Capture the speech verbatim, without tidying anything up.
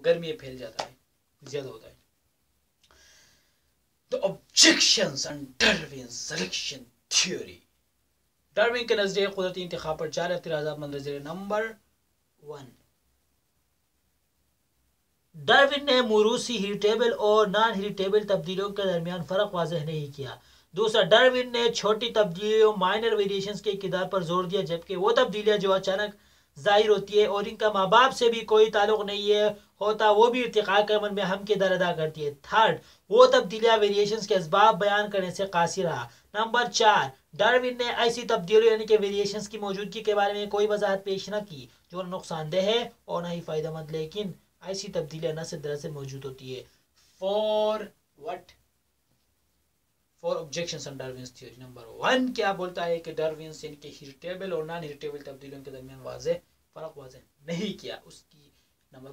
गर्मी में फैल जाता है, ज्यादा होता है। The objections and Darwin selection theory. Darwin के नजरिए कुदरती इंतखाब पर चार एतराज़ात मंदरजे नंबर वन। डार्विन ने मूरूसी हेरिटेबल और नॉन हेरिटेबल तब्दीलियों के दरमियान फर्क वाज़ेह नहीं किया। दूसरा, डार्विन ने छोटी तब्दीलियों माइनर वेरिएशंस के किरदार पर जोर दिया, जबकि वो तब्दीलियां जो अचानक जाहिर होती है और इनका माँ बाप से भी कोई ताल्लुक नहीं है होता, वो भी इर्तिका के अमल में अहम किरदार अदा करती है। थर्ड, वो तब्दीलियां वेरिएशंस के असबाब बयान करने से कासिर रहा। नंबर चार, डार्विन ने ऐसी तब्दीलियों यानी कि वेरिएशंस की मौजूदगी के बारे में कोई वजाहत पेश न की जो नुकसानदेह है और न ही फ़ायदेमंद, लेकिन ऐसी तब्दीलियां न सिर्फ दरअसल मौजूद होती है। For what four objections on Darwin's theory. Number one क्या बोलता है कि डार्विन इनके हेरिटेबल और नॉन हेरिटेबल तब्दीलियों के दरमियान वाज़ेह फर्क वाज़ेह नहीं किया। उसकी